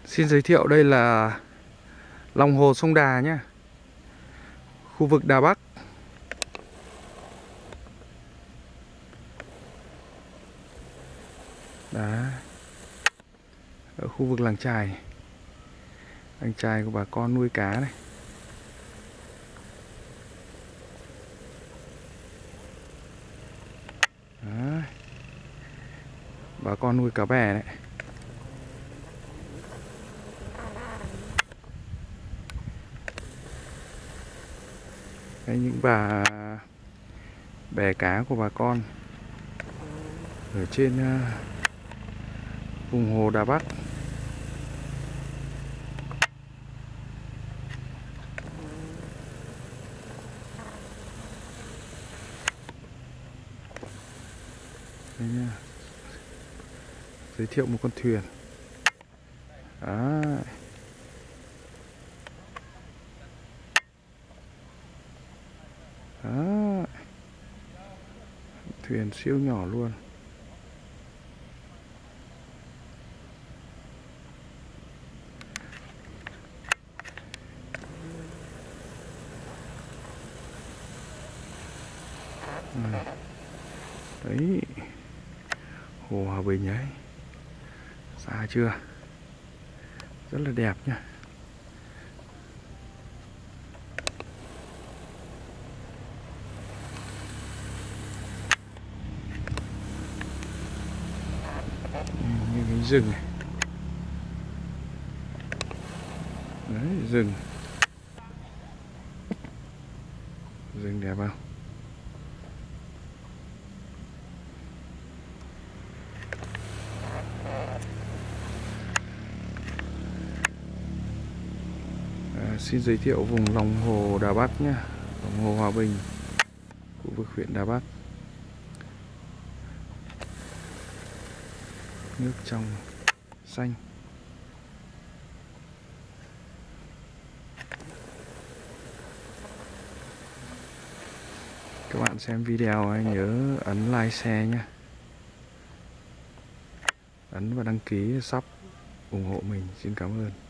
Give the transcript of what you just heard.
Xin giới thiệu đây là lòng hồ sông Đà nhé, khu vực Đà Bắc. Đó, ở khu vực làng chài của bà con nuôi cá này. Đó, bà con nuôi cá bè đấy. Đây, những bè cá của bà con ở trên vùng hồ Đà Bắc. Đây nha. Giới thiệu một con thuyền. Đó. Đó. Thuyền siêu nhỏ luôn. Đấy, hồ Hòa Bình ấy, xa chưa, rất là đẹp nhá. Như cái rừng này. Đấy, rừng đẹp không? Xin giới thiệu vùng lòng hồ Đà Bắc nhé, lòng hồ Hòa Bình, khu vực huyện Đà Bắc. Nước trong xanh. Các bạn xem video hãy nhớ ấn like, share nhé, ấn và đăng ký sub ủng hộ mình. Xin cảm ơn.